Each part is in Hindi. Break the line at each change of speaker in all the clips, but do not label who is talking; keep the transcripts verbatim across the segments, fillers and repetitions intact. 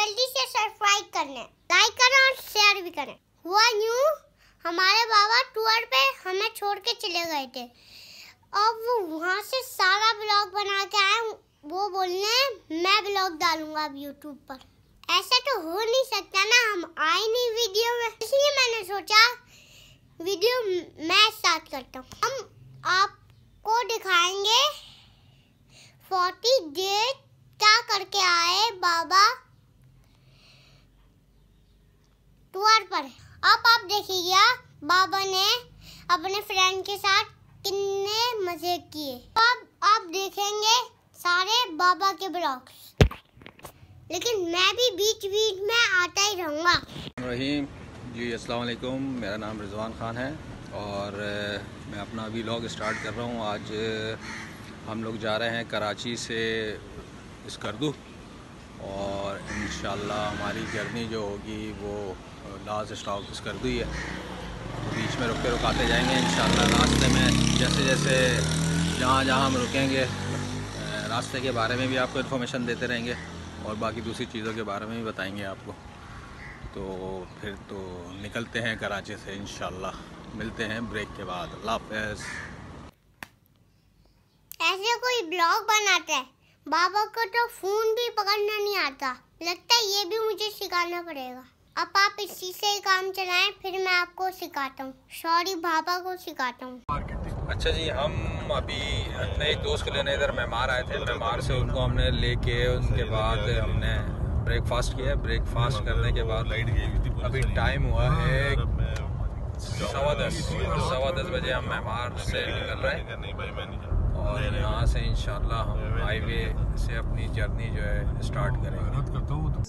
जल्दी से सब्सक्राइब करना, लाइक करें और शेयर भी करें। हुआ न्यू, हमारे बाबा टूर पे हमें छोड़ के चले गए थे। अब वो वहाँ से सारा ब्लॉग बना के आए। वो बोलने मैं ब्लॉग डालूंगा अब यूट्यूब पर। ऐसा तो हो नहीं सकता ना, हम आए नहीं वीडियो में, इसलिए मैंने सोचा वीडियो मैं स्टार्ट करता हूँ। हम आपको दिखाएंगे फोर्टी डेज क्या करके आए बाबा टूर पर। अब आप देखिएगा बाबा ने अपने फ्रेंड के साथ कितने मजे किए। अब आप देखेंगे सारे बाबा के ब्लॉग्स, लेकिन मैं भी बीच बीच में आता ही रहूँगा।
रहीम जी, अस्सलाम वालेकुम। मेरा नाम रिजवान ख़ान है और मैं अपना व्लॉग स्टार्ट कर रहा हूँ। आज हम लोग जा रहे हैं कराची से स्कर्दू और इंशाल्लाह हमारी जर्नी जो होगी वो लास्ट स्टॉप स्कर्दू ही है। तो बीच में रुके रुकाते जाएंगे इंशाल्लाह। रास्ते में जैसे जैसे जहाँ जहाँ हम रुकेंगे रास्ते के बारे में भी आपको इन्फॉर्मेशन देते रहेंगे और बाकी दूसरी चीज़ों के बारे में भी बताएंगे आपको। तो फिर तो निकलते हैं कराची से इंशाल्लाह। मिलते हैं ब्रेक के बाद। अल्लाह हाफ़िज़।
ऐसे कोई ब्लॉग बनाता है, बाबा को तो फोन भी पकड़ना नहीं आता। लगता है ये भी मुझे सिखाना पड़ेगा। अब आप इसी से ही काम चलाएं, फिर मैं आपको सिखाता हूँ। सॉरी, बाबा को सिखाता हूँ।
अच्छा जी, हम अभी अपने एक दोस्त को लेने इधर मेहमान आए थे। मेहमान से उनको हमने लेके उनके बाद हमने ब्रेकफास्ट किया। ब्रेकफास्ट करने के बाद अभी टाइम हुआ है सवा दस और सवा दस बजे हम मेहमान से निकल रहे हैं और यहाँ से इंशाल्लाह हम हाईवे से अपनी जर्नी जो है स्टार्ट करेंगे।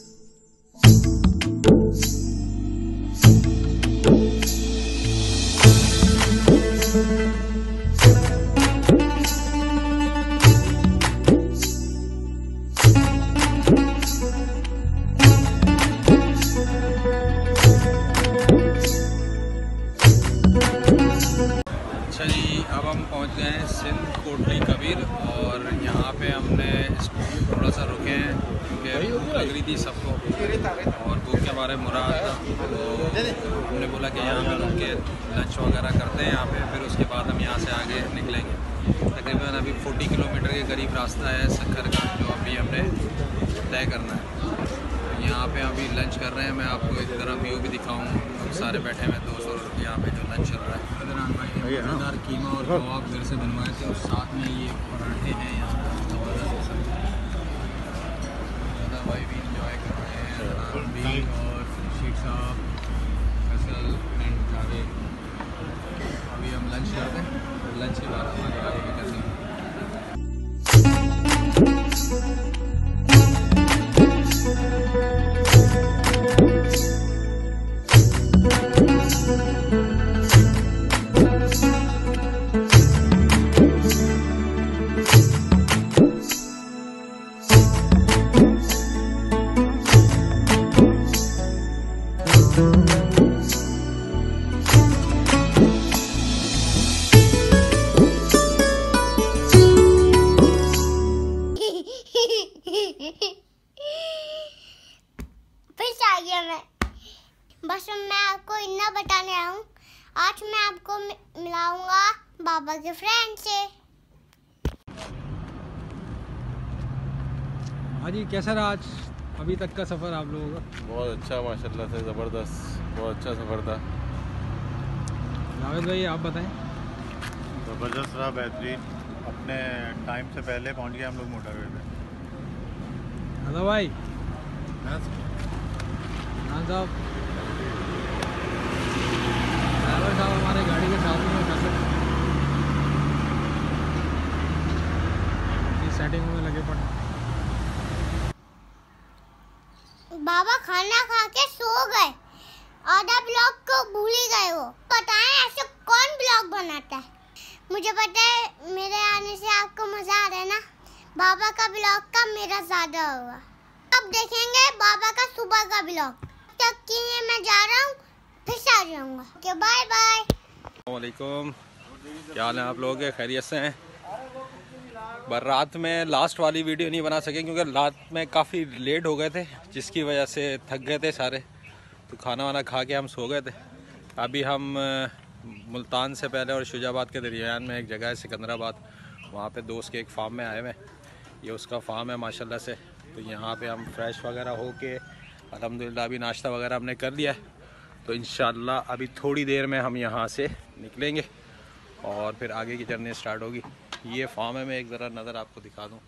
अच्छा जी, अब हम पहुंच गए हैं सिंध कोटली कबीर और यहाँ पे हमने थोड़ा सा रुके हैं क्योंकि भूख लग रही थी सबको और भूख के बारे में मुराद था। तो हमने बोला कि यहाँ पे रुक के लंच वगैरह करते हैं यहाँ पे, फिर उसके बाद हम यहाँ से आगे निकलेंगे। तकरीबन अभी चालीस किलोमीटर के करीब रास्ता है सक्खर का, जो अभी हमने तय करना है। तो यहाँ पे अभी लंच कर रहे हैं। मैं आपको एक तरह व्यू भी दिखाऊँ। सारे बैठे हुए दोस्त और यहाँ पे जो लंच चल रहा है। अदनान भाई ने मज़ेदार कीमा और कबाब घर से बनवाए थे और साथ में ये पराठे हैं यहाँ दादा भाई भी इंजॉय कर रहे हैं भी और शेख साहब फैसल एंड जावेद। अभी हम लंच करते हैं और लंच के बाद हमारे आगे भी करते हैं।
फिर आ गया मैं। बस मैं आपको इतना बताने आया हूँ। आज मैं आपको मिलाऊंगा बाबा के फ्रेंड से।
हाँ जी, कैसा रहा आज अभी तक का सफ़र आप लोगों का?
बहुत अच्छा, माशाल्लाह से ज़बरदस्त, बहुत अच्छा सफ़र था।
जावेद भाई आप बताएं।
ज़बरदस्त रहा, बेहतरीन। अपने टाइम से पहले पहुंच गए हम लोग मोटरवे पे।
हेलो भाई। हाँ साहब, ड्राइवर साहब हमारे गाड़ी के साथ में कर सकते सेटिंग में लगे पड़े।
बाबा खाना खा के सो गए, आधा ब्लॉग को भूल ही गए। वो बताएं ऐसे कौन ब्लॉग बनाता है? मुझे पता है मेरे आने से आपको मजा आ रहा है ना। बाबा का ब्लॉग का मेरा ज्यादा होगा। अब देखेंगे बाबा का सुबह का ब्लॉग। तब तक के लिए मैं जा रहा हूँ, फिर से आ जाऊंगा। Okay, bye bye.
अस्सलाम वालेकुम, क्या हाल है आप लोग? खैरियत से हैं? पर रात में लास्ट वाली वीडियो नहीं बना सके क्योंकि रात में काफ़ी लेट हो गए थे, जिसकी वजह से थक गए थे सारे। तो खाना वाना खा के हम सो गए थे। अभी हम मुल्तान से पहले और शुजाबाद के दरमियान में एक जगह है सिकंदराबाद, वहाँ पे दोस्त के एक फार्म में आए हुए हैं। ये उसका फार्म है माशाल्लाह से। तो यहाँ पे हम फ्रेश वगैरह हो के अल्हम्दुलिल्लाह अभी नाश्ता वगैरह हमने कर लिया है। तो इंशाल्लाह अभी थोड़ी देर में हम यहाँ से निकलेंगे और फिर आगे की जर्नी स्टार्ट होगी। ये फार्म है, मैं एक ज़रा नज़र आपको दिखा दूँ।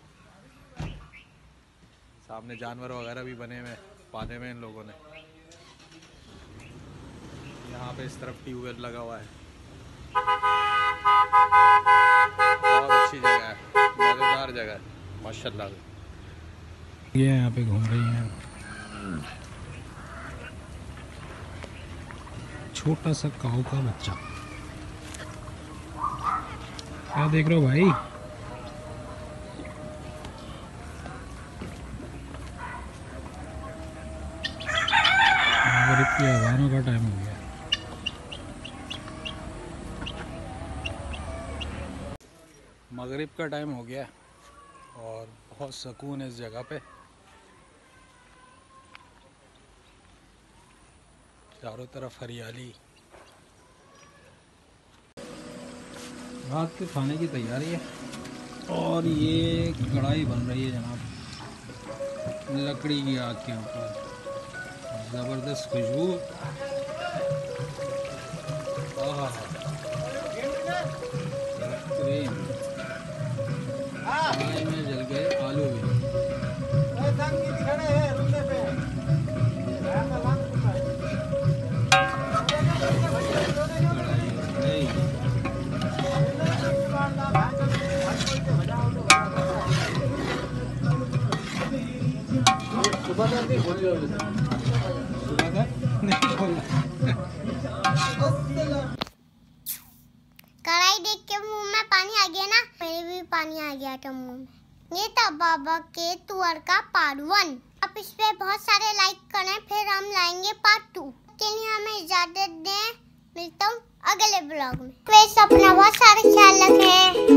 सामने जानवर वगैरह भी बने हुए पाले में इन लोगों ने। यहाँ पे इस तरफ ट्यूबवेल लगा हुआ है। बहुत अच्छी जगह है, मज़ेदार जगह है माशाल्लाह।
ये यहाँ पे घूम रही हैं छोटा सा काऊ का बच्चा। क्या देख रहे हो भाई? मगरिब की अज़ानों का टाइम हो गया।
मगरिब का टाइम हो गया और बहुत सुकून है इस जगह पे। चारों तरफ हरियाली।
रात के खाने की तैयारी है और ये कढ़ाई बन रही है जनाब, लकड़ी की आग के ऊपर। ज़बरदस्त खुशबू। आहा कढ़ाई में जल गए आलू भी। सुबह का नहीं खोल सुबह का नहीं खोल।
कढ़ाई देख के मुंह में पानी आ गया ना, मेरे भी पानी आ गया था मुंह में। ये था बाबा के तुअर का पार्ट वन। आप इस पे बहुत सारे लाइक करें, फिर हम लाएंगे पार्ट टू। के लिए हमें इजाजत दें, मिलता हूँ अगले ब्लॉग में। फिर अपना बहुत सारा ख्याल रखें।